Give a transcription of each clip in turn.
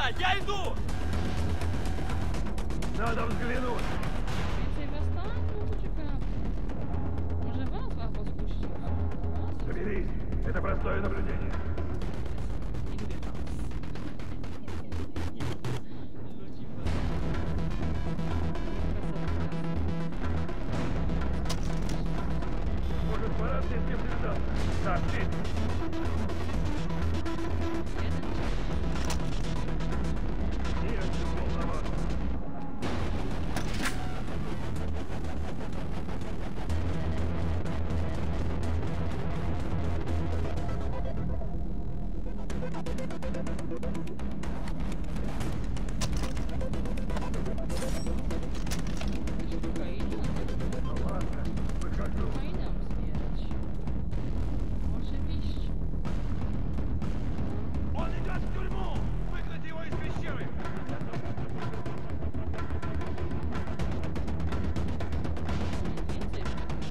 Лиза, я иду! Надо взглянуть. Więcej was tam? No to ciekawe. Może was spuścił? Соберись. Это простое наблюдение. Nie lubię was. Ludzi was. Может, пора мне с кем связаться? Сообщить. Нет, волноваться. Ну ладно, выхожу. Fajną zbierać. Oczywiście. Он идет в тюрьму! Выгнать его из пещеры! Więcej.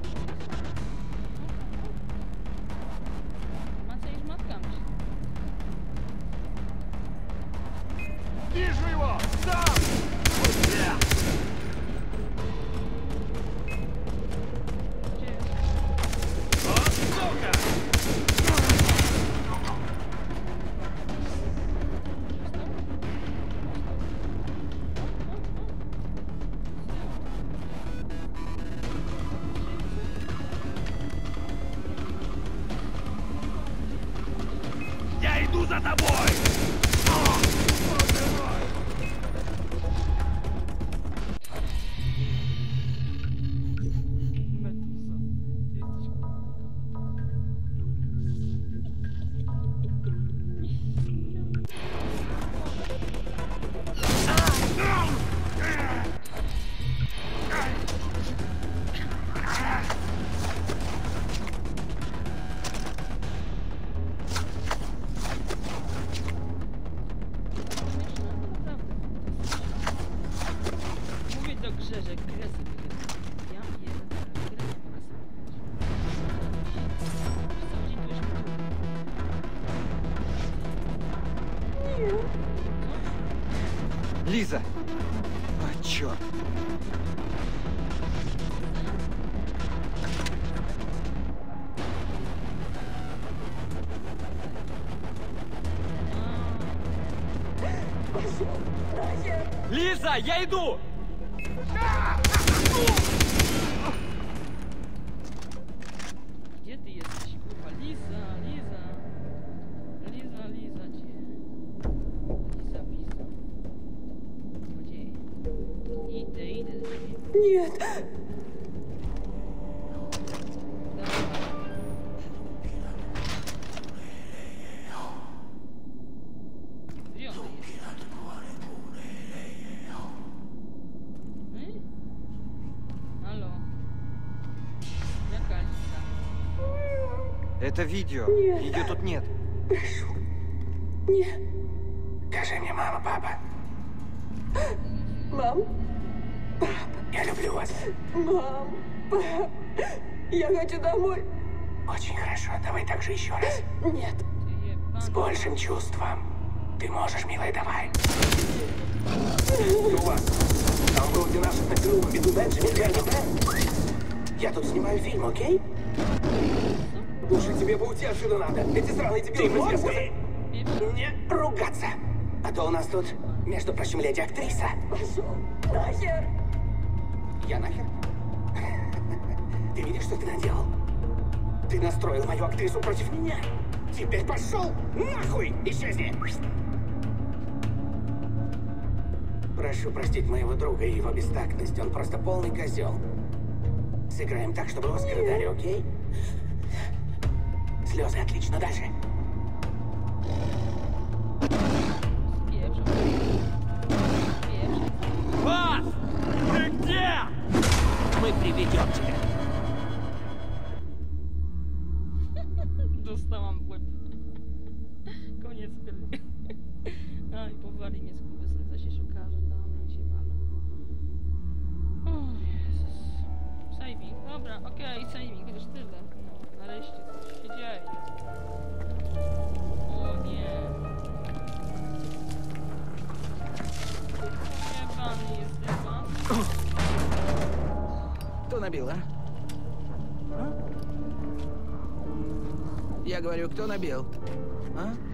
Macie niż matkami. Вижу его! Там! Gdzie? Вот сука! Я иду за тобой! Meduza. Ty jesteś... Śmieszne, naprawdę. Mówię do grze, że grę sobie wygrywa. Ja pierdolę, grę nie mogę sobie wygrać. Przez cały dzień tu już Лиза! А, черт! Лиза, я иду! Gdzie ty jesteś, kurwa? Liza, Liza. Liza, Liza, gdzie? Liza, Liza. Gdzie? Idę do ciebie. Нет. Gdzie on jest? Halo? Jaka Liza? Это видео. Нет. Ее тут нет. Прошу. Нет. Скажи мне, мама, папа, Мам? я люблю вас. Мам? Пап? Я хочу домой. Очень хорошо, давай так же еще раз. Нет. Ty jebana. С большим чувством. Ты можешь, милая, давай. У вас там вроде наших на крылом веду Бенджамин Гарнет, да? Я тут снимаю фильм, окей? Лучше тебе по уйти отсюда надо. Эти сраные дебилы про тебя сказали. Не ругаться. А то у нас тут, между прочим, леди-актриса. Пошел. Нахер. Я нахер? Ты видишь, что ты наделал? Ты настроил мою актрису против меня. Теперь пошел нахуй! Исчезни! Прошу простить моего друга и его бестактность. Он просто полный козел. Сыграем так, чтобы Оскар дали, окей? Слезы, отлично. Дальше. Spieprzam. Spieprzam. Вас! Ты где? Мы приведем тебя. Dostałam w łeb. Koniec gry. Aj, powali mnie skurwysyn, za się szuka, żądamy się walą. O Jezus. Saving. Dobra, okej, saving, chociaż tyle. No, nareszcie coś się dzieje. набил, а? А? Я говорю, кто набил? А?